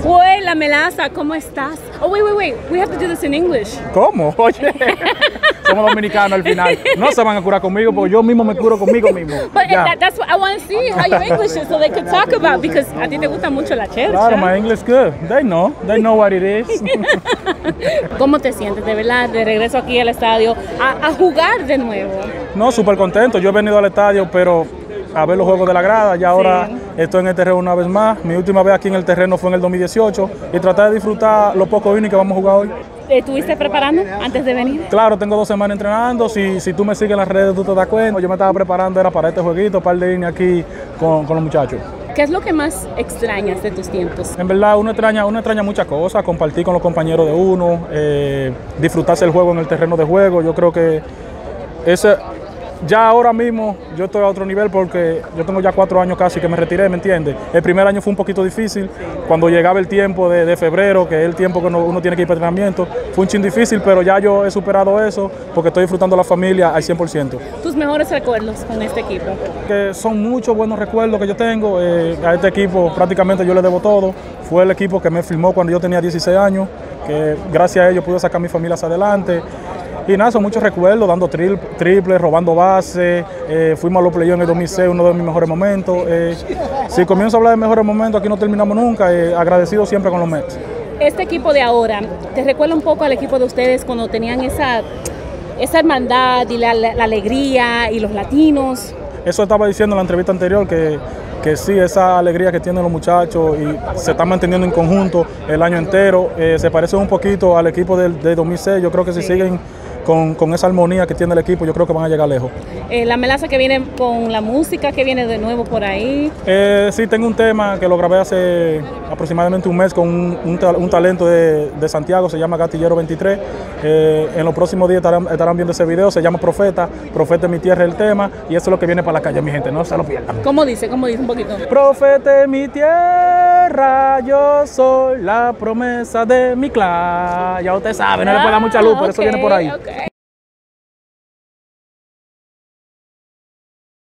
Joel La Melaza, ¿cómo estás? Oh, wait. We have to do this in English. ¿Cómo? Oye, somos dominicanos al final. No se van a curar conmigo porque yo mismo me curo conmigo mismo. But Ya. that's what I want to see how your English is so they could talk about because a ti te gusta mucho la Chelsea. Claro, my English good. They know what it is. ¿Cómo te sientes de verdad de regreso aquí al estadio a jugar de nuevo? No, súper contento. Yo he venido al estadio, pero a ver los juegos de la grada. Ya ahora estoy en el terreno una vez más. Mi última vez aquí en el terreno fue en el 2018 y tratar de disfrutar los pocos innings que vamos a jugar hoy. ¿Te estuviste preparando antes de venir? Claro, tengo 2 semanas entrenando. Si tú me sigues en las redes, tú te das cuenta. Yo me estaba preparando era para este jueguito, un par de innings aquí con los muchachos. ¿Qué es lo que más extrañas de tus tiempos? En verdad, uno extraña muchas cosas, compartir con los compañeros de uno, disfrutarse el juego en el terreno de juego. Yo creo que ya ahora mismo yo estoy a otro nivel porque yo tengo ya 4 años casi que me retiré, ¿me entiendes? El primer año fue un poquito difícil, cuando llegaba el tiempo de febrero, que es el tiempo que uno tiene que ir para entrenamiento, fue un chin difícil, pero ya yo he superado eso porque estoy disfrutando la familia al 100%. ¿Tus mejores recuerdos con este equipo? Que son muchos buenos recuerdos que yo tengo, a este equipo prácticamente yo le debo todo, fue el equipo que me firmó cuando yo tenía 16 años, que gracias a ellos pude sacar a mi familia hacia adelante. Y nada, son muchos recuerdos, dando triples, robando bases, fuimos a los playoffs en el 2006, uno de mis mejores momentos. Si comienzo a hablar de mejores momentos, aquí no terminamos nunca, agradecido siempre con los Mets. Este equipo de ahora, ¿te recuerda un poco al equipo de ustedes cuando tenían esa hermandad y la alegría y los latinos? Eso estaba diciendo en la entrevista anterior, que sí, esa alegría que tienen los muchachos y se están manteniendo en conjunto el año entero, se parece un poquito al equipo de 2006, yo creo que si siguen con esa armonía que tiene el equipo, yo creo que van a llegar lejos. La Melaza que viene con la música, que viene de nuevo por ahí. Sí, tengo un tema que lo grabé hace aproximadamente un mes con un talento de Santiago, se llama Gatillero 23. En los próximos días estarán viendo ese video, se llama Profeta es mi tierra el tema, y eso es lo que viene para la calle, mi gente, no se lo pierdan. ¿Cómo dice un poquito? Profeta es mi tierra, yo soy la promesa de mi clan. Ya usted sabe, no le puede dar mucha luz, por eso viene por ahí. Okay.